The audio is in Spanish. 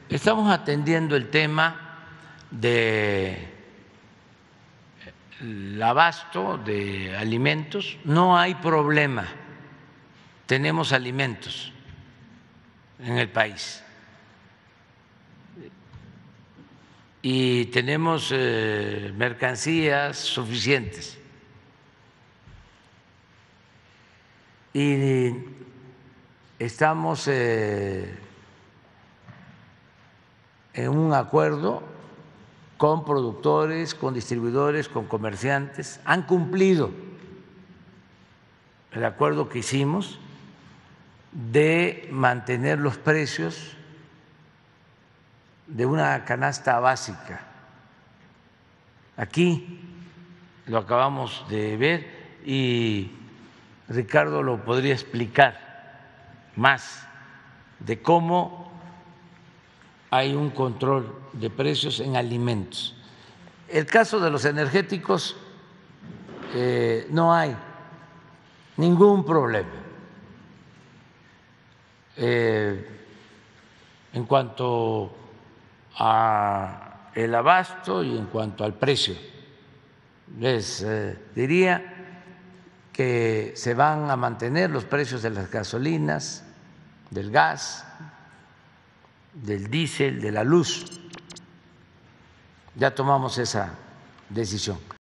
Estamos atendiendo el tema del abasto de alimentos. No hay problema, tenemos alimentos en el país y tenemos mercancías suficientes. Y estamos en un acuerdo con productores, con distribuidores, con comerciantes. Han cumplido el acuerdo que hicimos de mantener los precios de una canasta básica. Aquí lo acabamos de ver y Ricardo lo podría explicar más de cómo hay un control de precios en alimentos. El caso de los energéticos, no hay ningún problema en cuanto a el abasto y en cuanto al precio. Les diría que se van a mantener los precios de las gasolinas, del gas, del diésel, de la luz. Ya tomamos esa decisión.